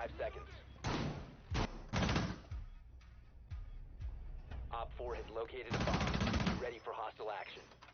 5 seconds. Op 4 has located a bomb. Be ready for hostile action.